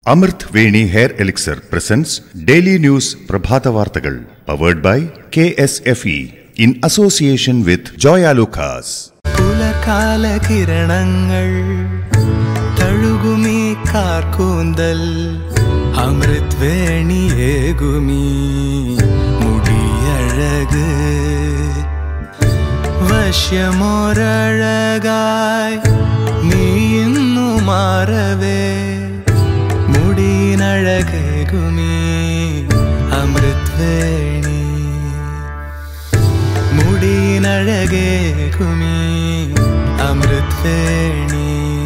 October19 Hair Elixir presents Daily News Prabhata Vartakal, powered by KSFE in association with Joya Lucas. പുലർകാല കിരണങ്ങൾ തഴുകുമീ കാർക്കൂന്തൽ അമൃത് വേണിയേകുമീ മുടിയഴക് വശ്യമൊരഴകായി നീ ഇന്നു മാറവേ മുടിയിനഴകേകുമീ അമൃത് വേണി മുടിയിനഴകേകുമീ അമൃത് Veni.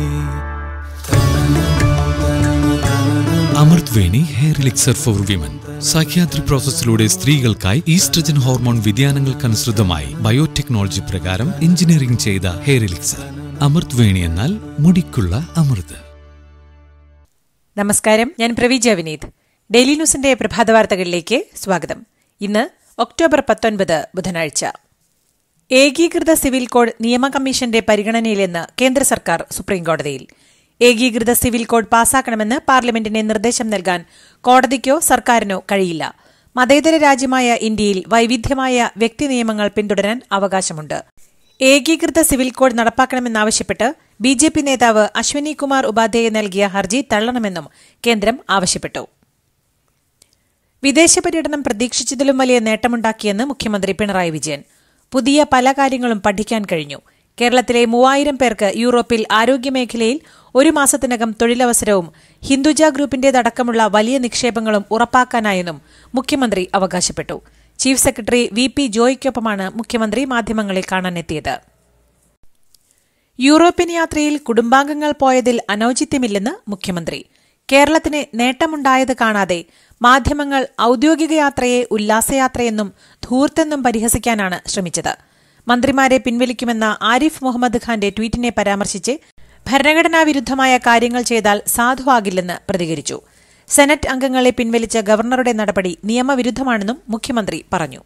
Amrit Veni hair elixir for women. Psychiatry പ്രോസസ്സിലൂടെ സ്ത്രീകൾക്കായി estrogen hormone വ്യതിയാനങ്ങൾക്കനുസൃതമായി biotechnology പ്രകാരം engineering ചെയ്ത hair elixir. Amrit Veni എന്നാൽ മുടിക്കുള്ള അമൃത്. നമസ്കാരം, ഞാൻ പ്രവീജ വിനീത്. ഡെയിലി ന്യൂസിന്റെ പ്രഭാത വാർത്തകളിലേക്ക് സ്വാഗതം. ഇന്ന് ഒക്ടോബർ 19 ബുധനാഴ്ച. ഏകീകൃത സിവിൽ കോഡ് നിയമ കമ്മീഷന്റെ പരിഗണനയിലെന്ന് കേന്ദ്ര സർക്കാർ സുപ്രീംകോടതിയിൽ. ഏകീകൃത സിവിൽ കോഡ് പാസാക്കണമെന്ന് പാർലമെന്റിന് നിർദ്ദേശം നൽകാൻ കോടതിക്കോ സർക്കാരിനോ കഴിയില്ല. മതേതര രാജ്യമായ ഇന്ത്യയിൽ വൈവിധ്യമായ വ്യക്തി നിയമങ്ങൾ പിന്തുടരാൻ അവകാശമുണ്ട്. ഏകീകൃത സിവിൽ കോഡ് നടപ്പാക്കണമെന്നാവശ്യപ്പെട്ട് ബിജെപി നേതാവ് അശ്വനി കുമാർ ഉപാധ്യായ നൽകിയ ഹർജി തള്ളണമെന്നും കേന്ദ്രം ആവശ്യപ്പെട്ടു. വിദേശ പര്യടനം പ്രതീക്ഷിച്ചതിലും വലിയ നേട്ടമുണ്ടാക്കിയെന്ന് മുഖ്യമന്ത്രി പിണറായി വിജയൻ. പുതിയ പല കാര്യങ്ങളും പഠിക്കാൻ കഴിഞ്ഞു. കേരളത്തിലെ 3000 പേർക്ക് യൂറോപ്പിൽ ആരോഗ്യമേഖലയിൽ ഒരു മാസത്തിനകം തൊഴിലവസരവും ഹിന്ദുജ ഗ്രൂപ്പിന്റേതടക്കമുള്ള വലിയ നിക്ഷേപങ്ങളും ഉറപ്പാക്കാനായെന്നും മുഖ്യമന്ത്രി അവകാശപ്പെട്ടു. ചീഫ് സെക്രട്ടറി VP ജോയിക്കൊപ്പമാണ് മുഖ്യമന്ത്രി മാധ്യമങ്ങളെ കാണാനെത്തിയത്. യൂറോപ്യൻ യാത്രയിൽ കുടുംബാംഗങ്ങൾ പോയതിൽ അനൌചിത്യമില്ലെന്ന് മുഖ്യമന്ത്രി. കേരളത്തിന് നേട്ടമുണ്ടായത് കാണാതെ മാധ്യമങ്ങൾ ഔദ്യോഗിക യാത്രയെ ഉല്ലാസയാത്രയെന്നും ധൂർത്തെന്നും പരിഹസിക്കാനാണ് ശ്രമിച്ചത്. മന്ത്രിമാരെ പിൻവലിക്കുമെന്ന ആരിഫ് മുഹമ്മദ് ഖാന്റെ ട്വീറ്റിനെ പരാമർശിച്ച് ഭരണഘടനാ വിരുദ്ധമായ കാര്യങ്ങൾ ചെയ്താൽ സാധുവാകില്ലെന്ന് പ്രതികരിച്ചു. സെനറ്റ് അംഗങ്ങളെ പിൻവലിച്ച ഗവർണറുടെ നടപടി നിയമവിരുദ്ധമാണെന്നും മുഖ്യമന്ത്രി പറഞ്ഞു.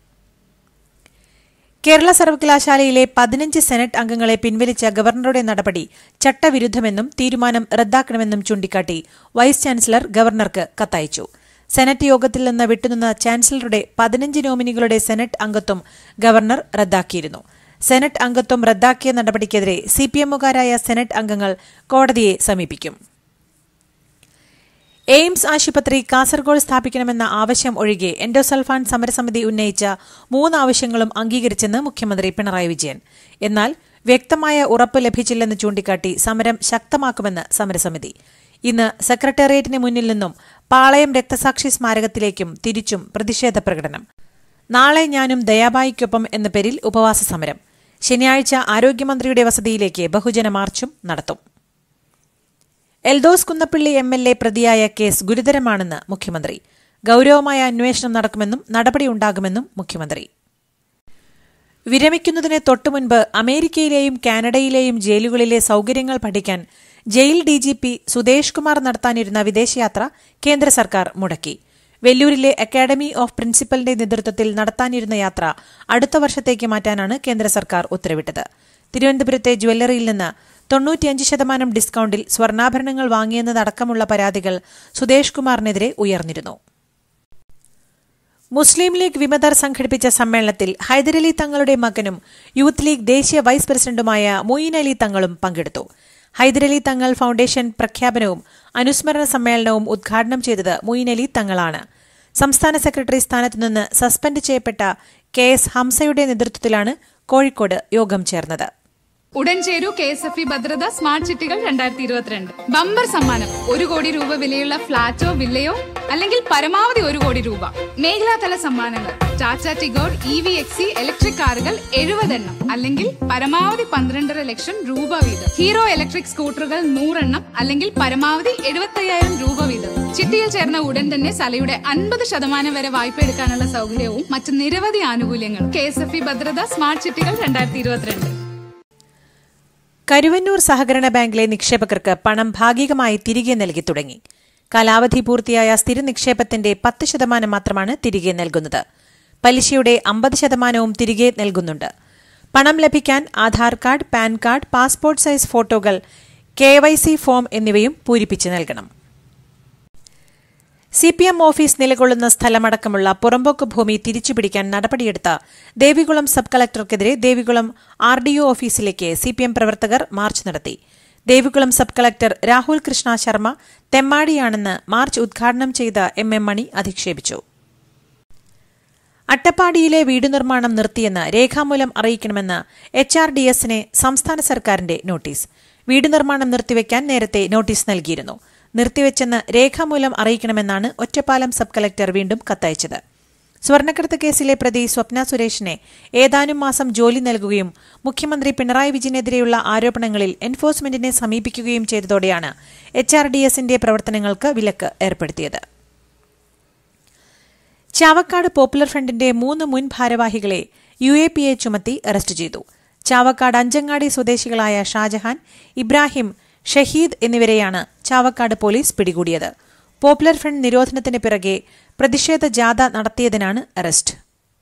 കേരള സർവകലാശാലയിലെ 15 സെനറ്റ് അംഗങ്ങളെ പിൻവലിച്ച ഗവർണറുടെ നടപടി ചട്ടവിരുദ്ധമെന്നും തീരുമാനം റദ്ദാക്കണമെന്നും ചൂണ്ടിക്കാട്ടി വൈസ് ചാൻസലർ ഗവർണർക്ക് കത്തയച്ചു. സെനറ്റ് യോഗത്തിൽ നിന്ന് വിട്ടുനിന്ന ചാൻസലറുടെ 15 നോമിനികളുടെ സെനറ്റ് അംഗത്വം ഗവർണർ റദ്ദാക്കിയിരുന്നു. സെനറ്റ് അംഗത്വം റദ്ദാക്കിയ നടപടിക്കെതിരെ CPMകാരായ സെനറ്റ് അംഗങ്ങൾ കോടതിയെ സമീപിക്കും. എയിംസ് ആശുപത്രി കാസർഗോഡ് സ്ഥാപിക്കണമെന്ന ആവശ്യം ഒഴികെ എൻഡോസൾഫാൻ സമരസമിതി ഉന്നയിച്ച 3 ആവശ്യങ്ങളും അംഗീകരിച്ചെന്ന് മുഖ്യമന്ത്രി പിണറായി വിജയൻ. എന്നാൽ വ്യക്തമായ ഉറപ്പ് ലഭിച്ചില്ലെന്ന് ചൂണ്ടിക്കാട്ടി സമരം ശക്തമാക്കുമെന്ന് സമരസമിതി. ഇന്ന് സെക്രട്ടേറിയറ്റിന് മുന്നിൽ നിന്നും പാളയം രക്തസാക്ഷി സ്മാരകത്തിലേക്കും തിരിച്ചും പ്രതിഷേധ പ്രകടനം. നാളെ ഞാനും ദയാബായിക്കൊപ്പം എന്ന പേരിൽ ഉപവാസ സമരം. ശനിയാഴ്ച ആരോഗ്യമന്ത്രിയുടെ വസതിയിലേക്ക് ബഹുജന മാർച്ചും നടത്തും. എൽദോസ് കുന്നപ്പിള്ളി MLA പ്രതിയായ കേസ് ഗുരുതരമാണെന്ന് മുഖ്യമന്ത്രി. ഗൌരവമായ അന്വേഷണം നടക്കുമെന്നും നടപടിയുണ്ടാകുമെന്നും മുഖ്യമന്ത്രി. വിരമിക്കുന്നതിന് തൊട്ടുമുൻപ് അമേരിക്കയിലെയും കാനഡയിലെയും ജയിലുകളിലെ സൌകര്യങ്ങൾ പഠിക്കാൻ ജയിൽ DGP സുദേശ് കുമാർ നടത്താനിരുന്ന വിദേശയാത്ര കേന്ദ്ര സർക്കാർ മുടക്കി. വെല്ലൂരിലെ അക്കാഡമി ഓഫ് പ്രിൻസിപ്പലിന്റെ നേതൃത്വത്തിൽ നടത്താനിരുന്ന യാത്ര അടുത്ത വർഷത്തേക്ക് മാറ്റാനാണ് കേന്ദ്ര സർക്കാർ ഉത്തരവിട്ടത്. തിരുവനന്തപുരത്തെ ജ്വല്ലറിയിൽ നിന്ന് 95% ഡിസ്കൌണ്ടിൽ സ്വർണ്ണാഭരണങ്ങൾ വാങ്ങിയെന്നതടക്കമുള്ള പരാതികൾ സുദേശ് കുമാറിനെതിരെ ഉയർന്നിരുന്നു. മുസ്ലിം ലീഗ് വിമതർ സംഘടിപ്പിച്ച സമ്മേളനത്തിൽ ഹൈദരലി തങ്ങളുടെ മകനും യൂത്ത് ലീഗ് ദേശീയ വൈസ് പ്രസിഡന്റുമായ മൊയ്ൻ അലി തങ്ങളും പങ്കെടുത്തു. ഹൈദരലി തങ്ങൾ ഫൌണ്ടേഷൻ പ്രഖ്യാപനവും അനുസ്മരണ സമ്മേളനവും ഉദ്ഘാടനം ചെയ്തത് മൊയ്ൻ അലി തങ്ങളാണ്. സംസ്ഥാന സെക്രട്ടറി സ്ഥാനത്തുനിന്ന് സസ്പെൻഡ് ചെയ്യപ്പെട്ട KS ഹംസയുടെ നേതൃത്വത്തിലാണ് കോഴിക്കോട് യോഗം ചേർന്നത്. ഉടൻ ചേരൂ KSFE ഭദ്രത സ്മാർട്ട് ചിട്ടികൾ 2022. ബമ്പർ സമ്മാനം 1 കോടി രൂപ വിലയുള്ള ഫ്ളാറ്റോ വില്ലയോ അല്ലെങ്കിൽ പരമാവധി 1 കോടി രൂപ. മേഖലാതല സമ്മാനങ്ങൾ ടാറ്റ ടിഗോർ EV/XC ഇലക്ട്രിക് കാറുകൾ 70 എണ്ണം അല്ലെങ്കിൽ പരമാവധി 12.5 ലക്ഷം രൂപ വീതം. ഹീറോ ഇലക്ട്രിക് സ്കൂട്ടറുകൾ 100 എണ്ണം അല്ലെങ്കിൽ പരമാവധി 75,000 രൂപ വീതം. ചിട്ടിയിൽ ചേർന്ന ഉടൻ തന്നെ സലയുടെ 50% വരെ വായ്പ എടുക്കാനുള്ള സൗകര്യവും മറ്റ് നിരവധി ആനുകൂല്യങ്ങളും. KSFE ഭദ്രത സ്മാർട്ട് ചിട്ടികൾ 2022. കരുവന്നൂർ സഹകരണ ബാങ്കിലെ നിക്ഷേപകർക്ക് പണം ഭാഗികമായി തിരികെ നൽകി തുടങ്ങി. കാലാവധി പൂർത്തിയായ സ്ഥിര നിക്ഷേപത്തിന്റെ 10% മാത്രമാണ് തിരികെ നൽകുന്നത്. പലിശയുടെ 50% തിരികെ നൽകുന്നുണ്ട്. പണം ലഭിക്കാൻ Aadhaar card, PAN card, passport size ഫോട്ടോകൾ, KYC ഫോം എന്നിവയും പൂരിപ്പിച്ച് നൽകണം. CPM ഓഫീസ് നിലകൊള്ളുന്ന സ്ഥലമടക്കമുള്ള പുറമ്പോക്ക് ഭൂമി തിരിച്ചുപിടിക്കാൻ നടപടിയെടുത്ത ദേവികുളം സബ് കളക്ടർക്കെതിരെ ദേവികുളം RDO ഓഫീസിലേക്ക് CPM പ്രവർത്തകർ മാർച്ച് നടത്തി. ദേവികുളം സബ് കളക്ടർ രാഹുൽ കൃഷ്ണ ശർമ്മ തെമ്മാടിയാണെന്ന് മാർച്ച് ഉദ്ഘാടനം ചെയ്ത MM മണി അധിക്ഷേപിച്ചു. അട്ടപ്പാടിയിലെ വീട് നിർമ്മാണം നിർത്തിയെന്ന് രേഖാമൂലം അറിയിക്കണമെന്ന് HRDSന് സംസ്ഥാന സർക്കാരിന്റെ നോട്ടീസ്. വീട് നിർമ്മാണം നിർത്തിവെക്കാൻ നേരത്തെ നോട്ടീസ് നൽകിയിരുന്നു. നിർത്തിവെച്ചെന്ന് രേഖാമൂലം അറിയിക്കണമെന്നാണ് ഒറ്റപ്പാലം സബ് കളക്ടർ വീണ്ടും കത്തയച്ചത്. സ്വർണ്ണക്കടത്ത് കേസിലെ പ്രതി സ്വപ്ന സുരേഷിനെ ഏതാനും മാസം ജോലി നൽകുകയും മുഖ്യമന്ത്രി പിണറായി വിജയനെതിരെയുള്ള ആരോപണങ്ങളിൽ എൻഫോഴ്സ്മെന്റിനെ സമീപിക്കുകയും ചെയ്തതോടെയാണ് HRDSന്റെ പ്രവർത്തനങ്ങൾക്ക് വിലക്ക് ഏർപ്പെടുത്തിയത്. ചാവക്കാട് പോപ്പുലർ ഫ്രണ്ടിന്റെ 3 മുൻ ഭാരവാഹികളെ UAPA ചുമത്തി അറസ്റ്റ് ചെയ്തു. ചാവക്കാട് അഞ്ചങ്ങാടി സ്വദേശികളായ ഷാജഹാൻ, ഇബ്രാഹിം, ഷഹീദ് എന്നിവരെയാണ് ചാവക്കാട് പോലീസ് പിടികൂടിയത്. പോപ്പുലർ ഫ്രണ്ട് നിരോധനത്തിന് പിറകെ പ്രതിഷേധ ജാഥ നടത്തിയതിനാണ് അറസ്റ്റ്.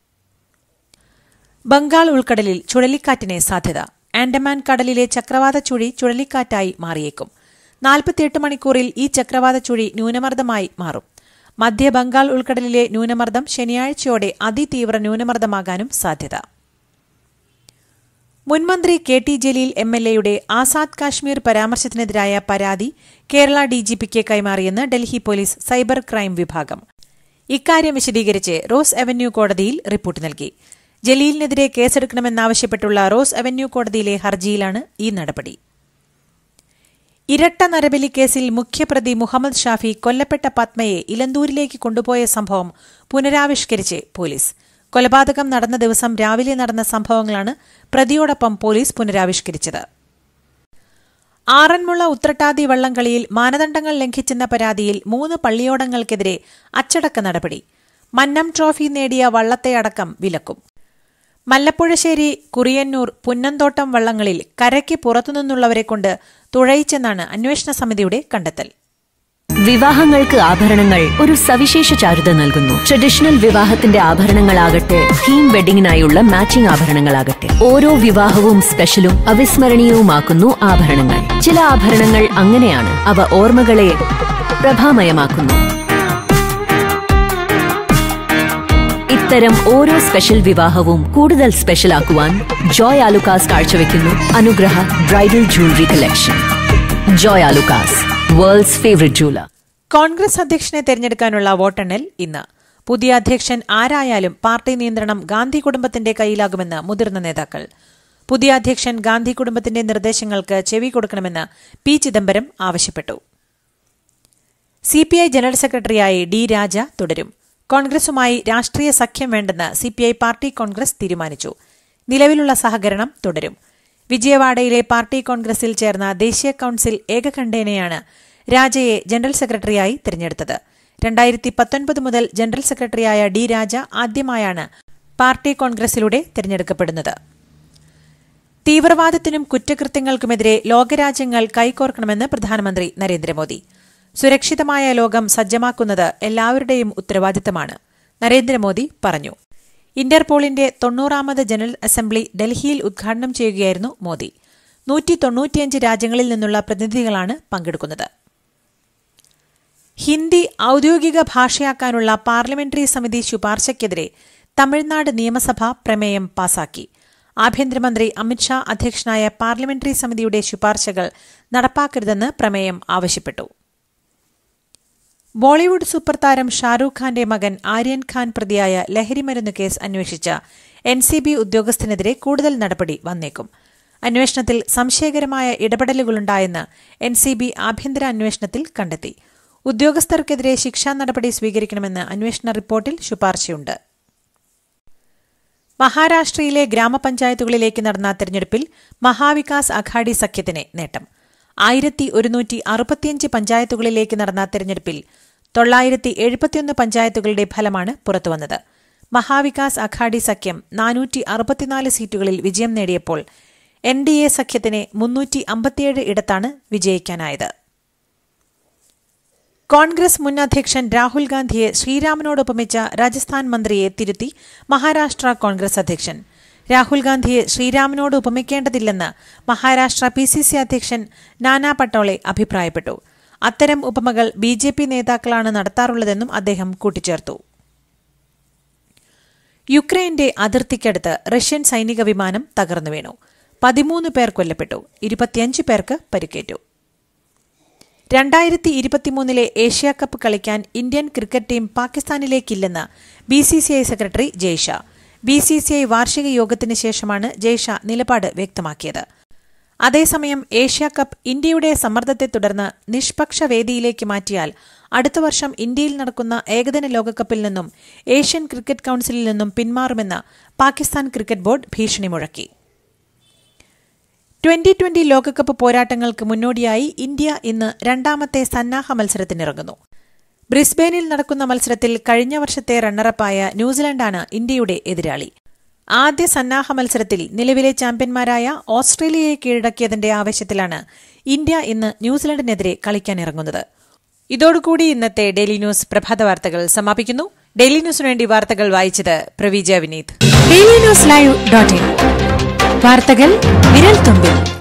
ബംഗാൾ ഉൾക്കടലിൽ ചുഴലിക്കാറ്റിന് സാധ്യത. ആൻഡമാൻ കടലിലെ ചക്രവാത ചുഴി ചുഴലിക്കാറ്റായി മാറിയേക്കും. 48 മണിക്കൂറിൽ ഈ ചക്രവാത ചുഴി ന്യൂനമർദ്ദമായി മാറും. മധ്യ ബംഗാൾ ഉൾക്കടലിലെ ന്യൂനമർദ്ദം ശനിയാഴ്ചയോടെ അതിതീവ്ര ന്യൂനമർദ്ദമാകാനും സാധ്യത. മുൻമന്ത്രി KT ജലീൽ MLAയുടെ ആസാദ് കാശ്മീർ പരാമർശത്തിനെതിരായ പരാതി കേരള DGPക്ക് കൈമാറിയെന്ന് ഡൽഹി പോലീസ് സൈബർ ക്രൈം വിഭാഗം. ഇക്കാര്യം വിശദീകരിച്ച് റോസ് അവന്യൂ കോടതിയിൽ റിപ്പോർട്ട് നൽകി. ജലീലിനെതിരെ കേസെടുക്കണമെന്നാവശ്യപ്പെട്ടുള്ള റോസ് അവന്യൂ കോടതിയിലെ ഹർജിയിലാണ് ഈ നടപടി. ഇരട്ട നരബലി കേസിൽ മുഖ്യപ്രതി മുഹമ്മദ് ഷാഫി കൊല്ലപ്പെട്ട പത്മയെ ഇലന്തൂരിലേക്ക് കൊണ്ടുപോയ സംഭവം പുനരാവിഷ്കരിച്ച് പോലീസ്. കൊലപാതകം നടന്ന ദിവസം രാവിലെ നടന്ന സംഭവങ്ങളാണ് പ്രതിയോടൊപ്പം പോലീസ് പുനരാവിഷ്കരിച്ചത്. ആറന്മുള ഉത്രട്ടാതി വള്ളംകളിയിൽ മാനദണ്ഡങ്ങൾ ലംഘിച്ചെന്ന പരാതിയിൽ 3 പള്ളിയോടങ്ങൾക്കെതിരെ അച്ചടക്ക നടപടി. മന്നം ട്രോഫി നേടിയ വള്ളത്തെ അടക്കം വിലക്കും. മല്ലപ്പുഴശ്ശേരി, കുറിയന്നൂർ, പുന്നന്തോട്ടം വള്ളങ്ങളിൽ കരയ്ക്ക് പുറത്തുനിന്നുള്ളവരെ കൊണ്ട് തുഴയിച്ചെന്നാണ് അന്വേഷണ സമിതിയുടെ കണ്ടെത്തൽ. വിവാഹങ്ങൾക്ക് ആഭരണങ്ങൾ ഒരു സവിശേഷ ചാരുത നൽകുന്നു. ട്രഡീഷണൽ വിവാഹത്തിന്റെ ആഭരണങ്ങളാകട്ടെ, തീം വെഡിങ്ങിനായുള്ള മാച്ചിംഗ് ആഭരണങ്ങളാകട്ടെ, ഓരോ വിവാഹവും സ്പെഷ്യലും അവിസ്മരണീയവുമാക്കുന്നു ആഭരണങ്ങൾ. ചില ആഭരണങ്ങൾ അങ്ങനെയാണ്, അവ ഓർമ്മകളെ പ്രഭാമയമാക്കുന്നു. ഇത്തരം ഓരോ സ്പെഷ്യൽ വിവാഹവും കൂടുതൽ സ്പെഷ്യലാക്കുവാൻ ജോയ് ആലുക്കാസ് കാഴ്ചവെക്കുന്നു Anugraha bridal jewellery collection. Joy Alukkas, world's favourite jeweller. Congress അധ്യക്ഷനെ തെരഞ്ഞെടുക്കാനുള്ള വോട്ടെണ്ണൽ ഇന്ന്. പുതിയ അധ്യക്ഷൻ ആരായാലും പാർട്ടി നിയന്ത്രണം ഗാന്ധി കുടുംബത്തിന്റെ കയ്യിലാകുമെന്ന് മുതിർന്ന നേതാക്കൾ. പുതിയ അധ്യക്ഷൻ ഗാന്ധി കുടുംബത്തിന്റെ നിർദ്ദേശങ്ങൾക്ക് ചെവി കൊടുക്കണമെന്ന് P. ചിദംബരം ആവശ്യപ്പെട്ടു. CPI ജനറൽ സെക്രട്ടറിയായി D. രാജ തുടരും. കോൺഗ്രസുമായി രാഷ്ട്രീയ സഖ്യം വേണ്ടെന്ന് CPI പാർട്ടി കോൺഗ്രസ് തീരുമാനിച്ചു. നിലവിലുള്ള സഹകരണം തുടരും. വിജയവാഡയിലെ പാർട്ടി കോൺഗ്രസിൽ ചേർന്ന ദേശീയ കൌൺസിൽ ഏകകണ്ഠേനയാണ് രാജയെ ജനറൽ സെക്രട്ടറിയായി തിരഞ്ഞെടുത്തത്. 2019 മുതൽ ജനറൽ സെക്രട്ടറിയായ D. രാജ ആദ്യമായാണ് പാർട്ടി കോൺഗ്രസിലൂടെ തിരഞ്ഞെടുക്കപ്പെടുന്നത്. തീവ്രവാദത്തിനും കുറ്റകൃത്യങ്ങൾക്കുമെതിരെ ലോകരാജ്യങ്ങൾ കൈകോർക്കണമെന്ന് പ്രധാനമന്ത്രി നരേന്ദ്രമോദി. സുരക്ഷിതമായ ലോകം സജ്ജമാക്കുന്നത് എല്ലാവരുടെയും ഉത്തരവാദിത്തമാണ്, നരേന്ദ്രമോദി പറഞ്ഞു. ഇന്റർപോളിന്റെ 90ാമത് ജനറൽ അസംബ്ലി ഡൽഹിയിൽ ഉദ്ഘാടനം ചെയ്യുകയായിരുന്നു മോദി. 195 രാജ്യങ്ങളിൽ നിന്നുള്ള പ്രതിനിധികളാണ് പങ്കെടുക്കുന്നത്. ഹിന്ദി ഔദ്യോഗിക ഭാഷയാക്കാനുള്ള പാർലമെന്ററി സമിതി ശുപാർശയ്ക്കെതിരെ തമിഴ്നാട് നിയമസഭ പ്രമേയം പാസാക്കി. ആഭ്യന്തരമന്ത്രി അമിത്ഷാ അധ്യക്ഷനായ പാർലമെന്ററി സമിതിയുടെ ശുപാർശകൾ നടപ്പാക്കരുതെന്ന് പ്രമേയം ആവശ്യപ്പെട്ടു. ബോളിവുഡ് സൂപ്പർ താരം ഷാരൂഖ് ഖാന്റെ മകൻ ആര്യൻ ഖാൻ പ്രതിയായ ലഹരിമരുന്ന് കേസ് അന്വേഷിച്ച NCB ഉദ്യോഗസ്ഥനെതിരെ കൂടുതൽ നടപടി വന്നേക്കും. അന്വേഷണത്തിൽ സംശയകരമായ ഇടപെടലുകളുണ്ടായെന്ന് NCB ആഭ്യന്തര അന്വേഷണത്തിൽ കണ്ടെത്തി. ഉദ്യോഗസ്ഥർക്കെതിരെ ശിക്ഷാ നടപടി സ്വീകരിക്കണമെന്ന് അന്വേഷണ റിപ്പോർട്ടിൽ ശുപാർശയുണ്ട്. മഹാരാഷ്ട്രയിലെ ഗ്രാമപഞ്ചായത്തുകളിലേക്ക് നടന്ന തെരഞ്ഞെടുപ്പിൽ മഹാവികാസ് അഘാഡി സഖ്യത്തിന് നേട്ടം. 1165 പഞ്ചായത്തുകളിലേക്ക് നടന്ന തെരഞ്ഞെടുപ്പിൽ 971 പഞ്ചായത്തുകളുടെ ഫലമാണ് പുറത്തുവന്നത്. മഹാവികാസ് അഘാഡി സഖ്യം 464 സീറ്റുകളിൽ വിജയം നേടിയപ്പോൾ NDA സഖ്യത്തിന് 357 ഇടത്താണ് വിജയിക്കാനായത്. കോൺഗ്രസ് മുൻ അധ്യക്ഷൻ രാഹുൽ ഗാന്ധിയെ ശ്രീരാമനോടൊപ്പമിച്ച രാജസ്ഥാൻ മന്ത്രിയെ തിരുത്തി മഹാരാഷ്ട്ര കോൺഗ്രസ് അധ്യക്ഷൻ. രാഹുൽ ഗാന്ധിയെ ശ്രീരാമനോട് ഉപമിക്കേണ്ടതില്ലെന്ന് മഹാരാഷ്ട്ര PCC അധ്യക്ഷൻ നാനാ പട്ടോളെ അഭിപ്രായപ്പെട്ടു. അത്തരം ഉപമകൾ BJP നേതാക്കളാണ് നടത്താറുള്ളതെന്നും അദ്ദേഹം കൂട്ടിച്ചേർത്തു. യുക്രൈന്റെ അതിർത്തിക്കടുത്ത് റഷ്യൻ സൈനിക വിമാനം തകർന്നു വീണു. 13 പേർ കൊല്ലപ്പെട്ടു, 25 പേർക്ക് പരിക്കേറ്റു. 2023 ഏഷ്യാകപ്പ് കളിക്കാൻ ഇന്ത്യൻ ക്രിക്കറ്റ് ടീം പാകിസ്ഥാനിലേക്കില്ലെന്ന് BCCI സെക്രട്ടറി ജയ്ഷാ. BCCI വാർഷിക യോഗത്തിന് ശേഷമാണ് ജയ്ഷാ നിലപാട് വ്യക്തമാക്കിയത്. അതേസമയം ഏഷ്യാകപ്പ് ഇന്ത്യയുടെ സമ്മർദ്ദത്തെ തുടർന്ന് നിഷ്പക്ഷ വേദിയിലേക്ക് മാറ്റിയാൽ അടുത്ത വർഷം ഇന്ത്യയിൽ നടക്കുന്ന ഏകദിന ലോകകപ്പിൽ നിന്നും ഏഷ്യൻ ക്രിക്കറ്റ് കൌൺസിലിൽ നിന്നും പിന്മാറുമെന്ന് പാകിസ്ഥാൻ ക്രിക്കറ്റ് ബോർഡ് ഭീഷണി മുഴക്കി. 2020 ലോകകപ്പ് പോരാട്ടങ്ങൾക്ക് മുന്നോടിയായി ഇന്ത്യ ഇന്ന് രണ്ടാമത്തെ സന്നാഹ മത്സരത്തിനിറങ്ങുന്നു. ബ്രിസ്ബെയിനിൽ നടക്കുന്ന മത്സരത്തിൽ കഴിഞ്ഞ വർഷത്തെ റണ്ണറപ്പായ ന്യൂസിലൻഡാണ് ഇന്ത്യയുടെ എതിരാളി. ആദ്യ സന്നാഹ മത്സരത്തിൽ നിലവിലെ ചാമ്പ്യന്മാരായ ഓസ്ട്രേലിയയെ കീഴടക്കിയതിന്റെ ആവേശത്തിലാണ് ഇന്ത്യ ഇന്ന് ന്യൂസിലൻഡിനെതിരെ കളിക്കാനിറങ്ങുന്നത്. ഇതോടുകൂടി ഇന്നത്തെ ഡെയിലി ന്യൂസ് പ്രഭാത വാർത്തകൾ സമാപിക്കുന്നു. ഡെയിലി ന്യൂസിനു വേണ്ടി വാർത്തകൾ വായിച്ചത് പ്രവീജ വിനീത്. DailyNewsLive.in വാർത്തകൾ വിരൽ തുമ്പിൽ.